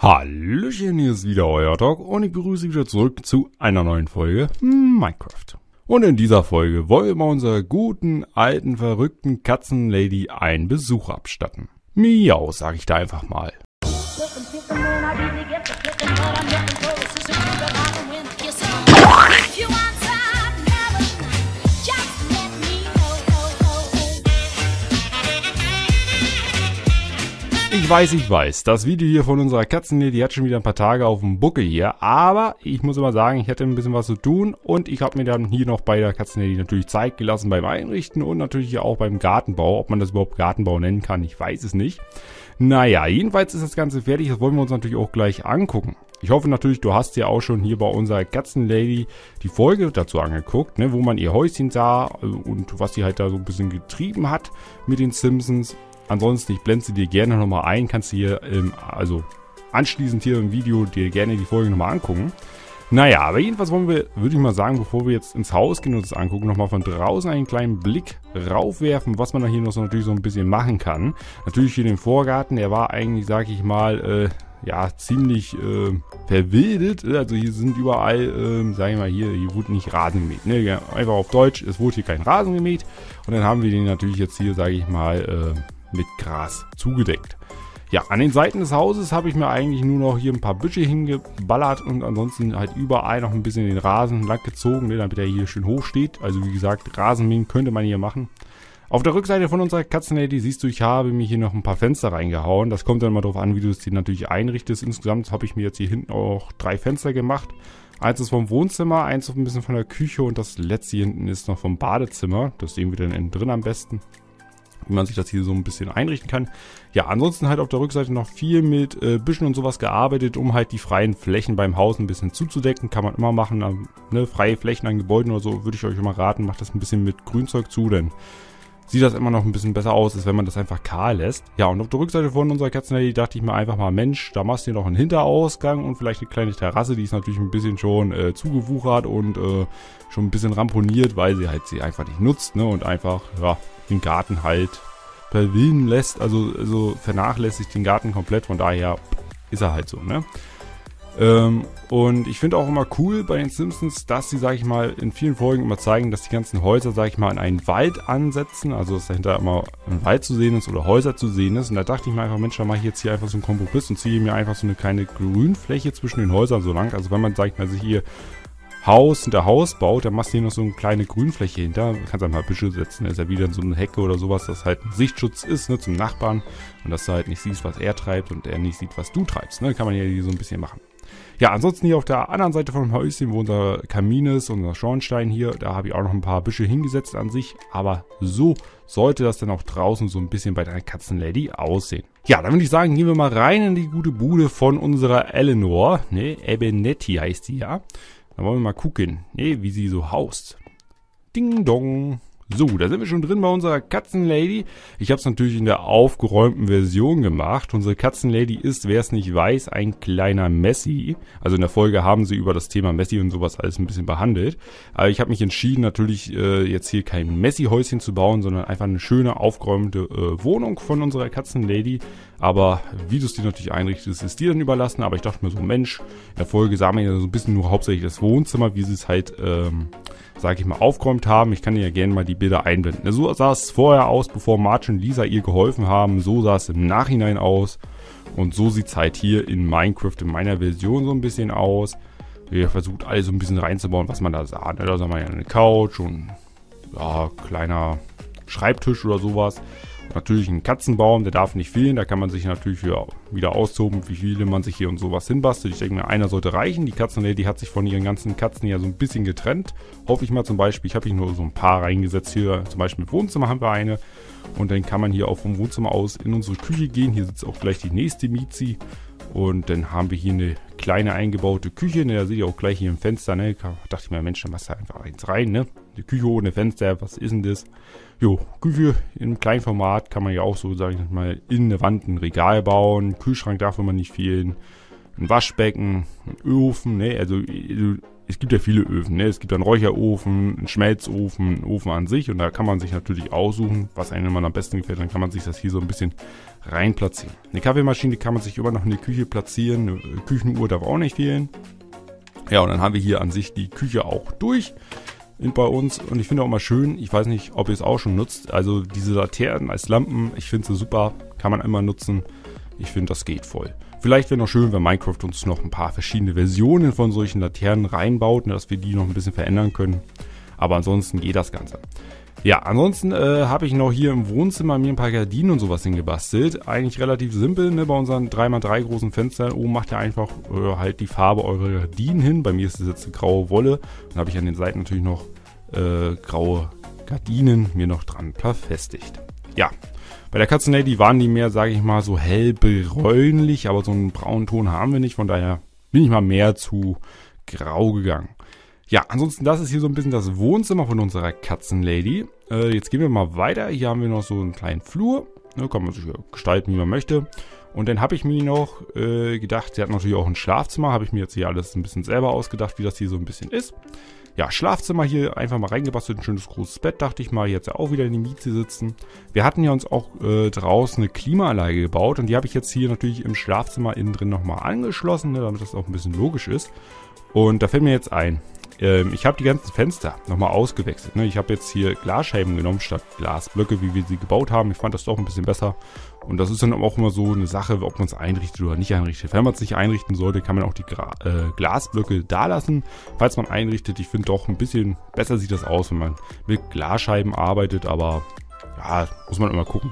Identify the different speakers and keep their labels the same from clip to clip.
Speaker 1: Hallöchen, hier ist wieder euer Doc und ich begrüße wieder zurück zu einer neuen Folge Minecraft. Und in dieser Folge wollen wir mal unserer guten, alten, verrückten Katzenlady einen Besuch abstatten. Miau, sag ich da einfach mal. Ich weiß, das Video hier von unserer Katzenlady hat schon wieder ein paar Tage auf dem Buckel hier, aber ich muss immer sagen, ich hatte ein bisschen was zu tun und ich habe mir dann hier noch bei der Katzenlady natürlich Zeit gelassen beim Einrichten und natürlich auch beim Gartenbau. Ob man das überhaupt Gartenbau nennen kann, ich weiß es nicht. Naja, jedenfalls ist das Ganze fertig, das wollen wir uns natürlich auch gleich angucken. Ich hoffe natürlich, du hast ja auch schon hier bei unserer Katzenlady die Folge dazu angeguckt, ne, wo man ihr Häuschen sah und was sie halt da so ein bisschen getrieben hat mit den Simpsons. Ansonsten, ich blende sie dir gerne nochmal ein, kannst du hier, anschließend hier im Video dir gerne die Folge nochmal angucken. Naja, aber jedenfalls wollen wir, würde ich mal sagen, bevor wir jetzt ins Haus gehen und das angucken, nochmal von draußen einen kleinen Blick raufwerfen, was man da hier noch so natürlich so ein bisschen machen kann. Natürlich hier den Vorgarten, der war eigentlich, sag ich mal, ziemlich verwildet. Also hier sind überall, sag ich mal, hier wurde nicht Rasen gemäht. Ne? Ja, einfach auf Deutsch, es wurde hier kein Rasen gemäht. Und dann haben wir den natürlich jetzt hier, sag ich mal, mit Gras zugedeckt. Ja, an den Seiten des Hauses habe ich mir eigentlich nur noch hier ein paar Büsche hingeballert und ansonsten halt überall noch ein bisschen den Rasen lang gezogen, ne, damit er hier schön hoch steht. Also wie gesagt, Rasenmähen könnte man hier machen. Auf der Rückseite von unserer Katzenlady siehst du, ich habe mir hier noch ein paar Fenster reingehauen. Das kommt dann mal darauf an, wie du es dir natürlich einrichtest. Insgesamt habe ich mir jetzt hier hinten auch 3 Fenster gemacht. Eins ist vom Wohnzimmer, eins ein bisschen von der Küche und das letzte hier hinten ist noch vom Badezimmer. Das sehen wir dann innen drin am besten, wie man sich das hier so ein bisschen einrichten kann. Ja, ansonsten halt auf der Rückseite noch viel mit Büschen und sowas gearbeitet, um halt die freien Flächen beim Haus ein bisschen zuzudecken. Kann man immer machen, ne? Freie Flächen an Gebäuden oder so, würde ich euch immer raten, macht das ein bisschen mit Grünzeug zu, denn sieht das immer noch ein bisschen besser aus, als wenn man das einfach kahl lässt. Ja, und auf der Rückseite von unserer Katzenlady dachte ich mir einfach mal, Mensch, da machst du hier noch einen Hinterausgang und vielleicht eine kleine Terrasse, die ist natürlich ein bisschen schon zugewuchert und schon ein bisschen ramponiert, weil sie halt sie einfach nicht nutzt, ne, und einfach, ja, den Garten halt verwillen lässt, also vernachlässigt den Garten komplett, von daher ist er halt so, ne. Und ich finde auch immer cool bei den Simpsons, dass sie, sag ich mal, in vielen Folgen immer zeigen, dass die ganzen Häuser, sag ich mal, in einen Wald ansetzen, also dass dahinter immer ein Wald zu sehen ist oder Häuser zu sehen ist. Und da dachte ich mir einfach, Mensch, da mache ich jetzt hier einfach so einen Kompromiss und ziehe mir einfach so eine kleine Grünfläche zwischen den Häusern so lang. Also wenn man, sag ich mal, sich hier Haus hinter Haus baut, dann machst du hier noch so eine kleine Grünfläche hinter. Du kannst einfach Büsche setzen, da ist ja wieder so eine Hecke oder sowas, das halt ein Sichtschutz ist, ne, zum Nachbarn. Und dass du halt nicht siehst, was er treibt und er nicht sieht, was du treibst, ne, kann man ja hier so ein bisschen machen. Ja, ansonsten hier auf der anderen Seite vom Häuschen, wo unser Kamin ist, unser Schornstein hier, da habe ich auch noch ein paar Büsche hingesetzt an sich. Aber so sollte das dann auch draußen so ein bisschen bei deiner Katzenlady aussehen. Ja, dann würde ich sagen, gehen wir mal rein in die gute Bude von unserer Eleanor. Ne, Ebenetti heißt sie ja. Dann wollen wir mal gucken, ne, wie sie so haust. Ding dong. So, da sind wir schon drin bei unserer Katzenlady. Ich habe es natürlich in der aufgeräumten Version gemacht. Unsere Katzenlady ist, wer es nicht weiß, ein kleiner Messi. Also in der Folge haben sie über das Thema Messi und sowas alles ein bisschen behandelt. Aber ich habe mich entschieden, natürlich jetzt hier kein Messi-Häuschen zu bauen, sondern einfach eine schöne, aufgeräumte Wohnung von unserer Katzenlady. Aber wie du es dir natürlich einrichtest, ist dir dann überlassen. Aber ich dachte mir so, Mensch, in der Folge sah man ja so ein bisschen nur hauptsächlich das Wohnzimmer, wie sie es halt, sag ich mal, aufgeräumt haben. Ich kann dir ja gerne mal die Bilder einblenden. So sah es vorher aus, bevor Marge und Lisa ihr geholfen haben. So sah es im Nachhinein aus. Und so sieht es halt hier in Minecraft in meiner Version so ein bisschen aus. Wir versucht alles so ein bisschen reinzubauen, was man da sah. Da sah man ja eine Couch und ja, kleiner Schreibtisch oder sowas. Natürlich ein Katzenbaum, der darf nicht fehlen. Da kann man sich natürlich wieder austoben, wie viele man sich hier und sowas hinbastelt. Ich denke mir, einer sollte reichen. Die Katzenlady hat sich von ihren ganzen Katzen ja so ein bisschen getrennt. Hoffe ich mal zum Beispiel. Ich habe hier nur so ein paar reingesetzt. Hier zum Beispiel im Wohnzimmer haben wir eine. Und dann kann man hier auch vom Wohnzimmer aus in unsere Küche gehen. Hier sitzt auch gleich die nächste Miezi. Und dann haben wir hier eine kleine eingebaute Küche. Ne, da seht ihr auch gleich hier im Fenster. Ne, da dachte ich mir, Mensch, dann machst du einfach eins rein. Ne? Die Küche ohne Fenster, was ist denn das? Jo, Küche im kleinen Format kann man ja auch so, sage ich mal, in eine Wand ein Regal bauen. Kühlschrank darf immer nicht fehlen. Ein Waschbecken, ein Ofen. Ne? Also es gibt ja viele Öfen, ne? Es gibt einen Räucherofen, einen Schmelzofen, einen Ofen an sich und da kann man sich natürlich aussuchen, was einem immer am besten gefällt. Dann kann man sich das hier so ein bisschen rein platzieren. Eine Kaffeemaschine kann man sich immer noch in die Küche platzieren, eine Küchenuhr darf auch nicht fehlen. Ja, und dann haben wir hier an sich die Küche auch durch bei uns und ich finde auch mal schön, ich weiß nicht, ob ihr es auch schon nutzt, also diese Laternen als Lampen, ich finde sie super, kann man immer nutzen. Ich finde, das geht voll. Vielleicht wäre noch schön, wenn Minecraft uns noch ein paar verschiedene Versionen von solchen Laternen reinbaut, dass wir die noch ein bisschen verändern können. Aber ansonsten geht das Ganze. Ja, ansonsten habe ich noch hier im Wohnzimmer mir ein paar Gardinen und sowas hingebastelt. Eigentlich relativ simpel, ne? Bei unseren 3x3 großen Fenstern. Oben macht ihr einfach halt die Farbe eurer Gardinen hin. Bei mir ist das jetzt eine graue Wolle. Dann habe ich an den Seiten natürlich noch graue Gardinen mir noch dran befestigt. Ja. Bei der Katzenlady waren die mehr, sage ich mal, so hellbräunlich, aber so einen braunen Ton haben wir nicht, von daher bin ich mal mehr zu grau gegangen. Ja, ansonsten das ist hier so ein bisschen das Wohnzimmer von unserer Katzenlady. Jetzt gehen wir mal weiter, hier haben wir noch so einen kleinen Flur, ne, kann man sich gestalten, wie man möchte. Und dann habe ich mir noch gedacht, sie hat natürlich auch ein Schlafzimmer, habe ich mir jetzt hier alles ein bisschen selber ausgedacht, wie das hier so ein bisschen ist. Ja, Schlafzimmer hier einfach mal reingebastelt, ein schönes großes Bett, dachte ich mal, jetzt ja auch wieder in die Mieze sitzen. Wir hatten ja uns auch draußen eine Klimaanlage gebaut und die habe ich jetzt hier natürlich im Schlafzimmer innen drin nochmal angeschlossen, ne, damit das auch ein bisschen logisch ist. Und da fällt mir jetzt ein, ich habe die ganzen Fenster nochmal ausgewechselt. Ne? Ich habe jetzt hier Glasscheiben genommen statt Glasblöcke, wie wir sie gebaut haben. Ich fand das doch ein bisschen besser. Und das ist dann auch immer so eine Sache, ob man es einrichtet oder nicht einrichtet. Wenn man es nicht einrichten sollte, kann man auch die Glasblöcke da lassen. Falls man einrichtet, ich finde doch ein bisschen besser sieht das aus, wenn man mit Glasscheiben arbeitet. Aber ja, muss man immer gucken.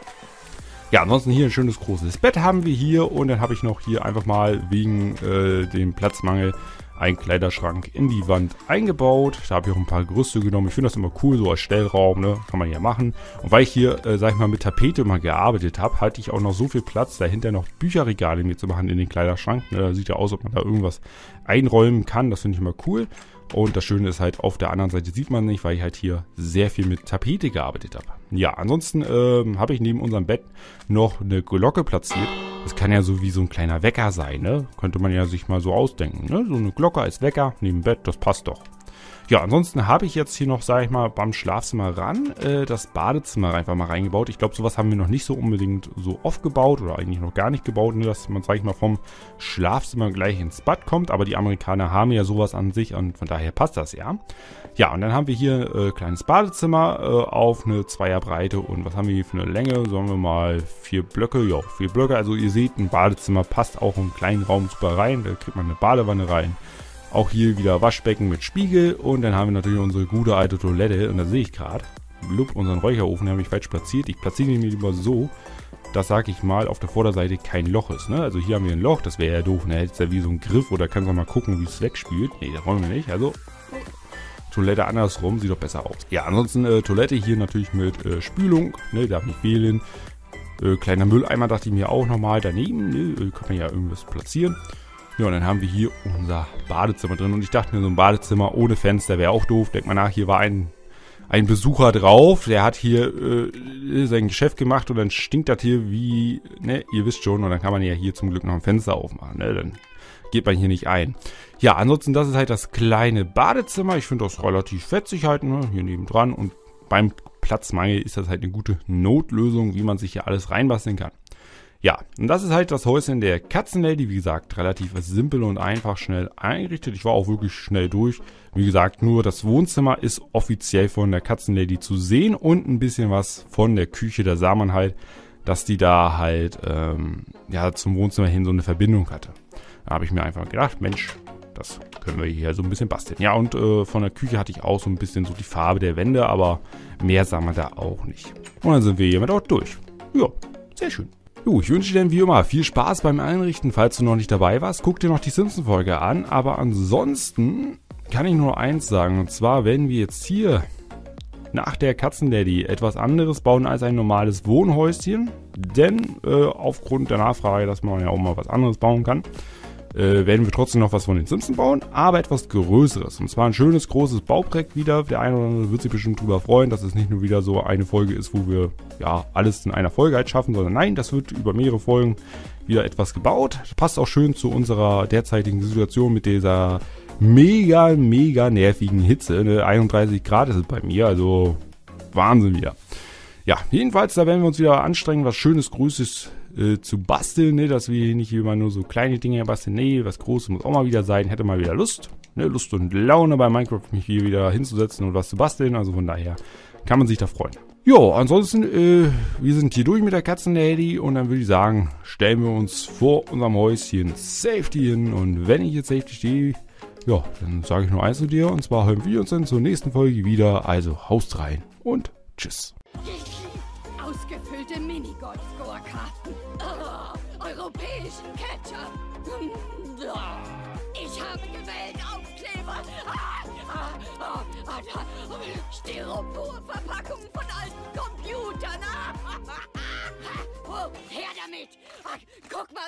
Speaker 1: Ja, ansonsten hier ein schönes großes Bett haben wir hier. Und dann habe ich noch hier einfach mal wegen dem Platzmangel einen Kleiderschrank in die Wand eingebaut. Da habe ich auch ein paar Gerüste genommen. Ich finde das immer cool, so als Stellraum, ne? Kann man ja machen. Und weil ich hier, sag ich mal, mit Tapete mal gearbeitet habe, hatte ich auch noch so viel Platz, dahinter noch Bücherregale mir zu machen in den Kleiderschrank. Ne? Da sieht ja aus, ob man da irgendwas einräumen kann. Das finde ich immer cool. Und das Schöne ist halt, auf der anderen Seite sieht man nicht, weil ich halt hier sehr viel mit Tapete gearbeitet habe. Ja, ansonsten habe ich neben unserem Bett noch eine Glocke platziert. Das kann ja so wie so ein kleiner Wecker sein, ne? Könnte man ja sich mal so ausdenken, ne? So eine Glocke als Wecker neben dem Bett, das passt doch. Ja, ansonsten habe ich jetzt hier noch, sage ich mal, beim Schlafzimmer ran das Badezimmer einfach mal reingebaut. Ich glaube, sowas haben wir noch nicht so unbedingt so oft gebaut oder eigentlich noch gar nicht gebaut, ne, dass man, sage ich mal, vom Schlafzimmer gleich ins Bad kommt. Aber die Amerikaner haben ja sowas an sich und von daher passt das ja. Ja, und dann haben wir hier kleines Badezimmer auf eine Zweierbreite und was haben wir hier für eine Länge? Sagen wir mal 4 Blöcke. Ja, 4 Blöcke. Also ihr seht, ein Badezimmer passt auch im kleinen Raum super rein. Da kriegt man eine Badewanne rein. Auch hier wieder Waschbecken mit Spiegel und dann haben wir natürlich unsere gute alte Toilette und da sehe ich gerade, unseren Räucherofen, den habe ich falsch platziert. Ich platziere ihn mir lieber so, dass, sag ich mal, auf der Vorderseite kein Loch ist. Ne? Also hier haben wir ein Loch, das wäre ja doof, da hätte es ja wie so ein Griff oder kannst du mal gucken, wie es wegspült. Ne, das wollen wir nicht, also Toilette andersrum, sieht doch besser aus. Ja, ansonsten Toilette hier natürlich mit Spülung, ne, darf nicht fehlen. Kleiner Mülleimer dachte ich mir auch nochmal daneben, ne, kann man ja irgendwas platzieren. Ja, und dann haben wir hier unser Badezimmer drin. Und ich dachte mir, so ein Badezimmer ohne Fenster wäre auch doof. Denkt mal nach, hier war ein Besucher drauf. Der hat hier sein Geschäft gemacht und dann stinkt das hier wie, ne, ihr wisst schon. Und dann kann man ja hier zum Glück noch ein Fenster aufmachen. Ne? Dann geht man hier nicht ein. Ja, ansonsten, das ist halt das kleine Badezimmer. Ich finde das relativ fetzig halt, ne? Hier nebendran. Und beim Platzmangel ist das halt eine gute Notlösung, wie man sich hier alles reinbasteln kann. Ja, und das ist halt das Häuschen der Katzenlady, wie gesagt, relativ simpel und einfach schnell eingerichtet. Ich war auch wirklich schnell durch. Wie gesagt, nur das Wohnzimmer ist offiziell von der Katzenlady zu sehen und ein bisschen was von der Küche. Da sah man halt, dass die da halt ja, zum Wohnzimmer hin so eine Verbindung hatte. Da habe ich mir einfach gedacht, Mensch, das können wir hier so ein bisschen basteln. Ja, und von der Küche hatte ich auch so ein bisschen so die Farbe der Wände, aber mehr sah man da auch nicht. Und dann sind wir hiermit auch durch. Ja, sehr schön. Jo, ich wünsche dir dann wie immer viel Spaß beim Einrichten. Falls du noch nicht dabei warst, guck dir noch die Simpsons-Folge an. Aber ansonsten kann ich nur eins sagen. Und zwar werden wir jetzt hier nach der Katzenlady etwas anderes bauen als ein normales Wohnhäuschen. Denn aufgrund der Nachfrage, dass man ja auch mal was anderes bauen kann, werden wir trotzdem noch was von den Simpsons bauen, aber etwas Größeres. Und zwar ein schönes, großes Bauprojekt wieder. Der eine oder andere wird sich bestimmt drüber freuen, dass es nicht nur wieder so eine Folge ist, wo wir ja alles in einer Folge halt schaffen, sondern nein, das wird über mehrere Folgen wieder etwas gebaut. Das passt auch schön zu unserer derzeitigen Situation mit dieser mega, mega nervigen Hitze. Ne? 31 Grad ist es bei mir, also Wahnsinn wieder. Ja, jedenfalls, da werden wir uns wieder anstrengen, was Schönes, Größes zu basteln, ne? Dass wir nicht immer nur so kleine Dinge basteln. Nee, was Großes muss auch mal wieder sein. Hätte mal wieder Lust, ne? Lust und Laune bei Minecraft, mich hier wieder hinzusetzen und was zu basteln. Also von daher kann man sich da freuen. Jo, ansonsten, wir sind hier durch mit der Katzenlady und dann würde ich sagen, stellen wir uns vor unserem Häuschen Safety hin. Und wenn ich jetzt Safety stehe, ja, dann sage ich nur eins zu dir. Und zwar hören wir uns dann zur nächsten Folge wieder. Also haust rein und tschüss.
Speaker 2: Ausgefüllte Minigolf-Score-Karten. Oh, europäischen Ketchup. Ich habe gewählt Aufkleber. Styropor-Verpackungen von alten Computern. Oh, her damit. Guck mal.